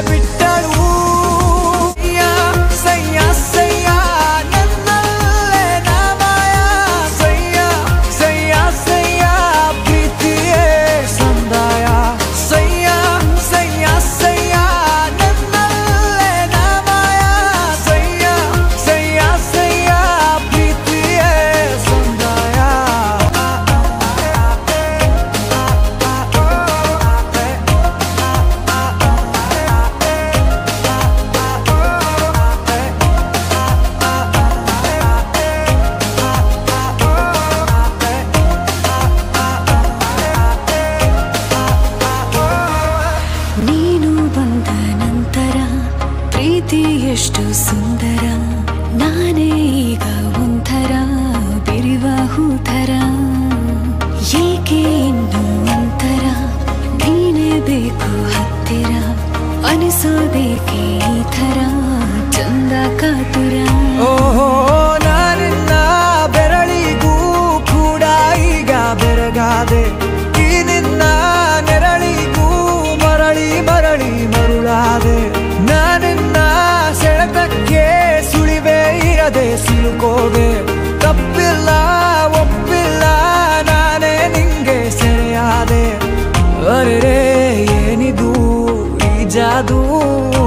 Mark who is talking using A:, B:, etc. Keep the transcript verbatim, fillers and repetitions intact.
A: ಬಿಟ್ಟಳು ಸಯ್ಯ ಸಯ್ಯ ನನ್ನಲ್ಲೇ ನಾಮಾಯ ಸಯ್ಯ ಸಯ್ಯ ಸಯ್ಯ ಪ್ರೀತಿಯೇ ಸಂದಾಯ ಸಯ್ಯ ಸಯ್ಯ ಸಯ್ಯ ನನ್ನಲ್ಲೇ ನಾಮಾಯ ಸಯ್ಯ ಸಯ್ಯ ಸಯ್ಯ ಪ್ರೀತಿಯೇ ಸಂದಾಯ
B: ನೀನು ಬಂದ ನಂತರ ಪ್ರೀತಿ ಎಷ್ಟು ಸುಂದರ ನಾನೇ ಈಗ ಒಂಥರ ಬಿರಿವ ಹೂತರ ಏಕೆ ಇನ್ನು ಒಂಥರ ನೀನೇ ಬೇಕು ಹತ್ತಿರ ಅನಿಸೋದೇಕೆ ಈ ಥರ ಚಂದ ಕಾತುರ
A: ಓಹೋ ನಾನಿನ್ನ ಬೆರಳಿಗೂ ಕೂಡ ಈಗ ಬೆರಗಾದೆ ಈ ನಿನ್ನ ನೆರಳಿಗೂ ಮರಳಿ ಮರಳಿ ಮರುಳಾದೆ ನಾನಿನ್ನ ಸೆಳೆತಕ್ಕೆ ಸುಳಿವೇ ಇರದೆ ಸಿಲುಕೋದೆ ತಪ್ಪಿಲ್ಲ ಒಪ್ಪಿಲ್ಲ ನಾನೇ ನಿಂಗೆ ಸೆರೆಯಾದೆ ಅರೆ ಏನಿದು ಈ ಜಾದೂ